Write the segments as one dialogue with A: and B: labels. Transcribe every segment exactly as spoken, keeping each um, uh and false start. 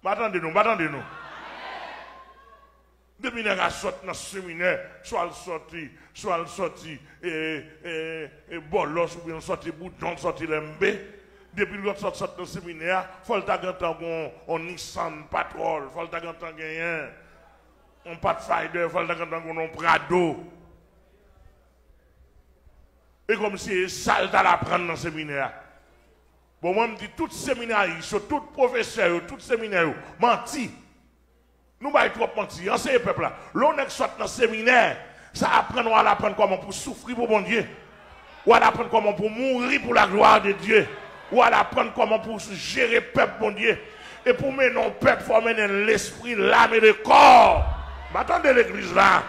A: M'attendez-nous, m'attendez-nous. Depuis qu'on sorti dans ce séminaire, soit le sorti, soit le sorti, et, et, et bolos, ou bien sorti bouton, sorti l'embé. Depuis qu'on sorti dans ce séminaire, il faut que on Nissan Patrol, il faut que on Pathfinder, il faut que on Prado. Et comme si ça à l'apprendre dans ce séminaire. Bon, moi, je dis, tout séminaire, tout professeur, tout séminaire, menti. Nous ne pouvons pas mentir. Enseignez le peuple là. L'on est soit dans le séminaire, ça apprend à apprendre comment pour souffrir pour bon Dieu. Ou à apprendre comment pour mourir pour la gloire de Dieu. Ou à apprendre comment pour gérer le peuple bon Dieu. Et pour mener le peuple, il faut mener l'esprit, l'âme et le corps. M'attendez l'église là.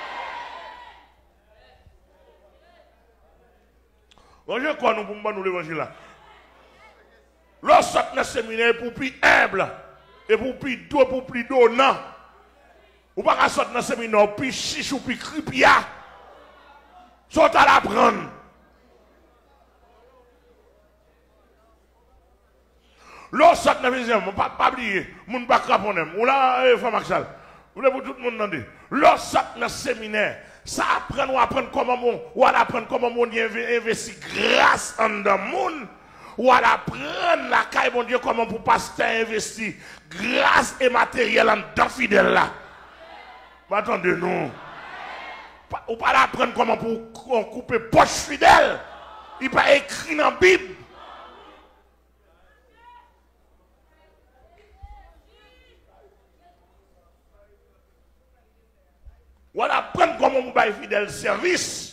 A: Bonjour, quoi nous pour nous l'évangile là. L'on sort dans le séminaire pour plus humble. Et pour plus d'eau, pour plus donnant. Ou pas sortir dans le séminaire, puis chiche ou puis cripia. Saute à l'apprendre. L'on sort dans le séminaire, on ne pas oublier, on ne pas craponner. Ou là, femme Axel, vous voulez tout le monde demander. L'on sort dans le séminaire, ça apprend ou apprendre comment on, ou apprendre comment on investit grâce en dans le monde. Ou à apprendre la caille, mon Dieu, comment pour pasteur investir grâce et matériel en dans fidèle là. Attendez-nous. Ou pas apprendre comment pour couper poche fidèle. Il pas écrit dans la Bible. Ou à apprendre comment pour faire fidèle service.